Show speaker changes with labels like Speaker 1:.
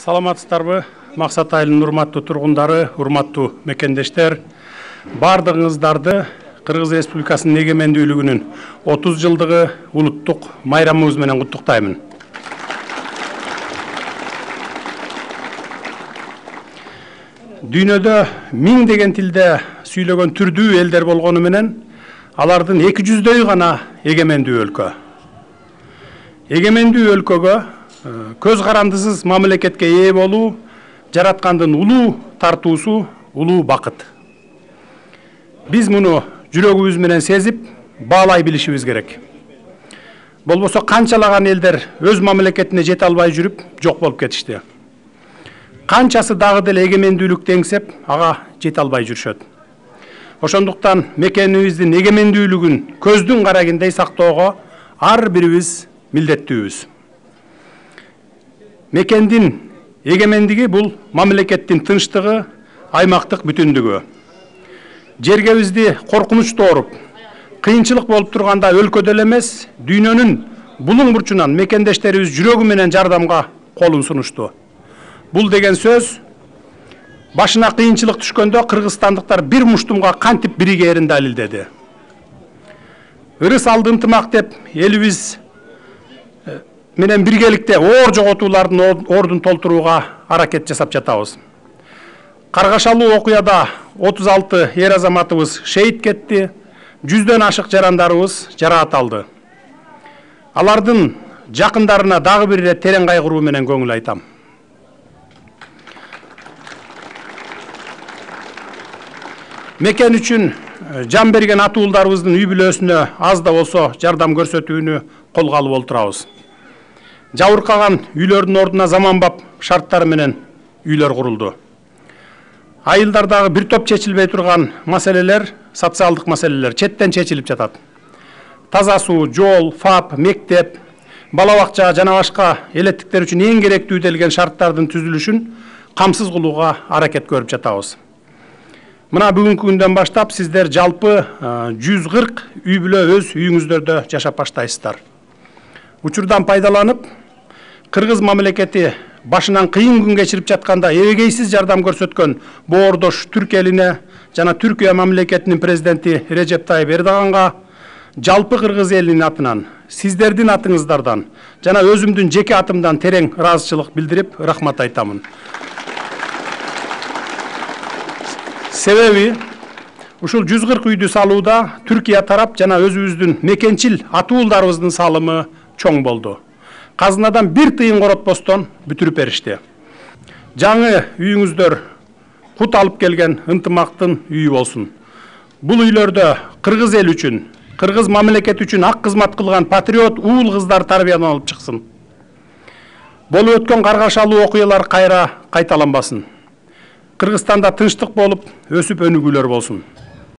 Speaker 1: Саламатсыздарбы? Максат айылынын урматтуу тургундары, урматтуу мекендештер, бардыгыңыздарды Кыргыз Республикасынын эгемендүүлүгүнүн 30 жылдыгы улуттук майрамыбыз менен куттуктаймын. Дүйнөдө 1000 деген тилде сүйлөгөн түрдүү элдер болгону менен алардын 200дөй гана эгемендүү өлкө. Эгемендүү өлкөгө көз карандысыз мамлекетке ээ болуу жараткандын улуу тартуусу, улуу бакыт. Биз муну жүрөгүбүз менен сезип, баалай билишибиз керек. Болбосо канчалаган элдер өз мамлекетине жете албай жүрүп, жок болуп кетишти. Канчасы дагы деле эгемендүүлүктү эңсеп, ага жете албай жүрүшөт. Ошондуктан мекенибиздин эгемендүүлүгүн көздүн карагындей сактоого ар бирибиз милдеттүүбүз. Мекендин эгемендиги бул мамлекеттин тынчтыгы, аймактык бүтүндүгү. Жергебизди коркунуч дооруп, кыйынчылык болуп турганда өлкөдө эле эмес, дүйнөнүн булуң бурчунан мекендештерибиз жүрөгү менен жардамга колун сунушту. Бул деген сөз башына кыйынчылык түшкөндө кыргызстандыктар бир муштумга кантип биригээрин далилдеди. Ырыс алды ынтымак деп элибиз менен биргеликте оор жоготуулардын ордун толтурууга аракет жасап жатабыз. Каргашалуу окуяда 36 эр азаматыбыз шейит кетти, 100дөн ашык жарандарыбыз жараат алды. Алардын жакындарына дагы бир ирет терең кайгыруу менен көңүл айтам. Мекен үчүн жан берген атуулдарыбыздын үй бүлөсүнө аз да болсо жардам көрсөтүүнү колго алып отурабыз. Жабыркаган үйлөрдүн ордуна заманбап шарттар менен үйлөр курулду. Айылдардагы бир топ чечилбей турган маселелер, социалдык маселелер четтен чечилип жатат. Таза суу, жол, ФАП, мектеп, бала бакча жана башка элеттиктер үчүн эң керектүү делген шарттардын түзүлүшүн камсыз кылууга аракет көрүп жатабыз. Мына бүгүнкү күндөн баштап сиздер жалпы 140 үй бүлө өз үйүңүздөрдө жашап баштайсыздар. Учурдан пайдаланып, Кыргыз мамлекети башынан кыйын күн кечирип жатканда эбегейсиз жардам көрсөткөн боордош Түрк элине жана Түркия мамлекетинин президенти Режеп Тайып Эрдоганга жалпы Кыргыз элинин атынан, сиздердин атыңыздардан жана өзүмдүн жеке атымдан терең ыраазычылык билдирип, рахмат айтамын. Себеби ушул 140 үйдү салууда Түркия тарап жана өзүбүздүн мекенчил атуулдарыбыздын салымы чоң болду. Казынадан бир тыйын коротпостон бүтүрүп беришти. Жаңы үйүңүздөр кут алып келген ынтымактын үйү болсун. Бул үйлөрдө Кыргыз эл үчүн, Кыргыз мамлекет үчүн ак кызмат кылган патриот уул кыздар тарбияланып чыксын. Болуп өткөн каргашалуу окуялар кайра кайталанбасын. Кыргызстанда тынчтык болуп, өсүп өнүгүүлөр болсун.